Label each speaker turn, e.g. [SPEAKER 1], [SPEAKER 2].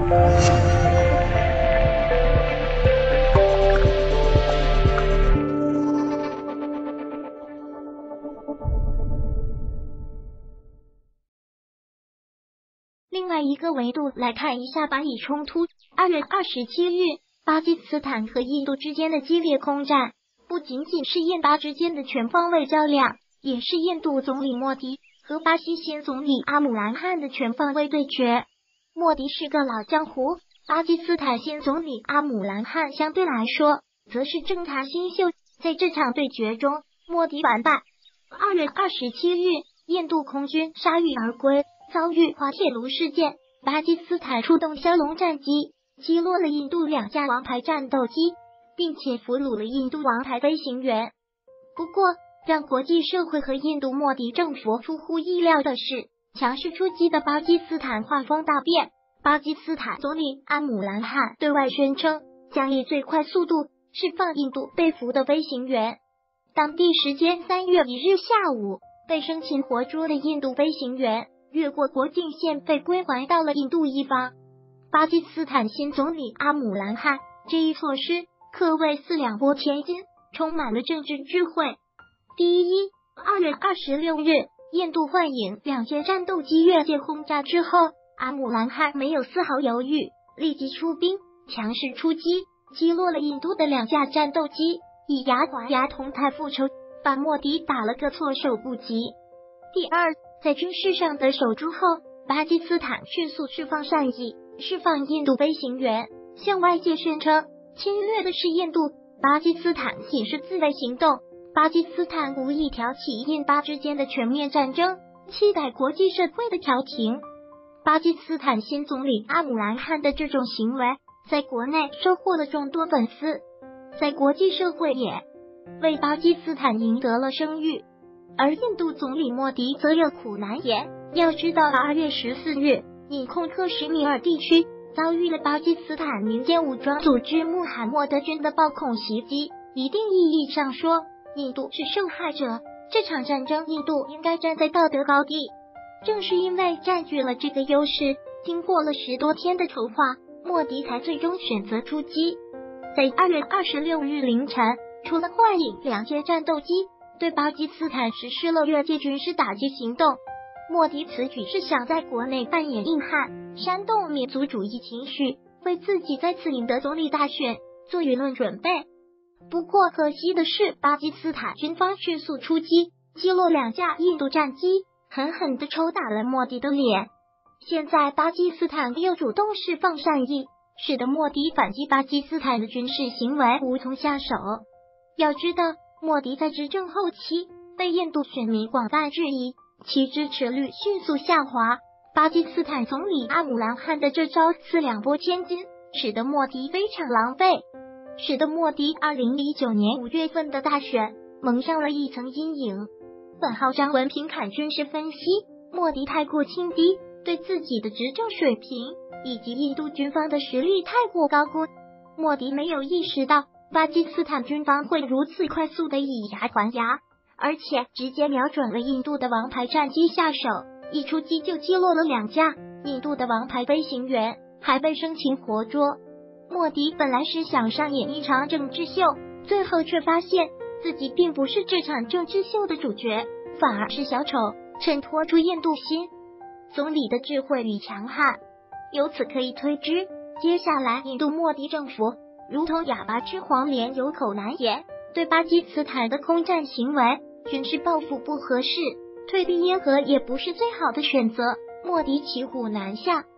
[SPEAKER 1] 另外一个维度来看一下巴以冲突。2月27日，巴基斯坦和印度之间的激烈空战，不仅仅是印巴之间的全方位较量，也是印度总理莫迪和巴西新总理阿姆兰汗的全方位对决。莫迪是个老江湖，巴基斯坦新总理阿姆兰汗相对来说则是政坛新秀。在这场对决中，莫迪完败。2月27日，印度空军铩羽而归，遭遇滑铁卢事件，巴基斯坦出动枭龙战机，击落了印度2架王牌战斗机，并且俘虏了印度王牌飞行员。不过，让国际社会和印度莫迪政府出乎意料的是，强势出击的巴基斯坦画风大变。巴基斯坦总理阿姆兰汗对外宣称，将以最快速度释放印度被俘的飞行员。当地时间3月1日下午，被生擒活捉的印度飞行员越过国境线被归还到了印度一方。巴基斯坦新总理阿姆兰汗这一措施可谓四两拨千斤，充满了政治智慧。第一，2月26日，印度幻影2架战斗机越界轰炸之后，阿姆兰汗没有丝毫犹豫，立即出兵，强势出击，击落了印度的2架战斗机，以牙还牙同态复仇，把莫迪打了个措手不及。第二，在军事上得手之后，巴基斯坦迅速释放善意，释放印度飞行员，向外界宣称侵略的是印度，巴基斯坦仅是自卫行动。巴基斯坦无意挑起印巴之间的全面战争，期待国际社会的调停。巴基斯坦新总理阿姆兰汗的这种行为，在国内收获了众多粉丝，在国际社会也为巴基斯坦赢得了声誉。而印度总理莫迪则有苦难言。要知道2月14日，印控克什米尔地区遭遇了巴基斯坦民间武装组织穆罕默德军的暴恐袭击，一定意义上说，印度是受害者。这场战争，印度应该站在道德高地。正是因为占据了这个优势，经过了10多天的筹划，莫迪才最终选择出击。在2月26日凌晨，除了幻影2架战斗机对巴基斯坦实施了越界军事打击行动，莫迪此举是想在国内扮演硬汉，煽动民族主义情绪，为自己再次赢得总理大选做舆论准备。不过可惜的是，巴基斯坦军方迅速出击，击落2架印度战机，狠狠地抽打了莫迪的脸。现在巴基斯坦又主动释放善意，使得莫迪反击巴基斯坦的军事行为无从下手。要知道，莫迪在执政后期被印度选民广泛质疑，其支持率迅速下滑。巴基斯坦总理阿姆兰汗的这招四两拨千斤，使得莫迪非常狼狈，使得莫迪2019年5月份的大选蒙上了一层阴影。本号张文平侃军事分析，莫迪太过轻敌，对自己的执政水平以及印度军方的实力太过高估。莫迪没有意识到巴基斯坦军方会如此快速的以牙还牙，而且直接瞄准了印度的王牌战机下手，一出击就击落了2架印度的王牌飞行员，还被生擒活捉。莫迪本来是想上演一场政治秀，最后却发现自己并不是这场政治秀的主角，反而是小丑，衬托出印度新总理的智慧与强悍。由此可以推知，接下来印度莫迪政府如同哑巴吃黄连，有口难言，对巴基斯坦的空战行为、军事报复不合适，退避堰合也不是最好的选择。莫迪骑虎难下，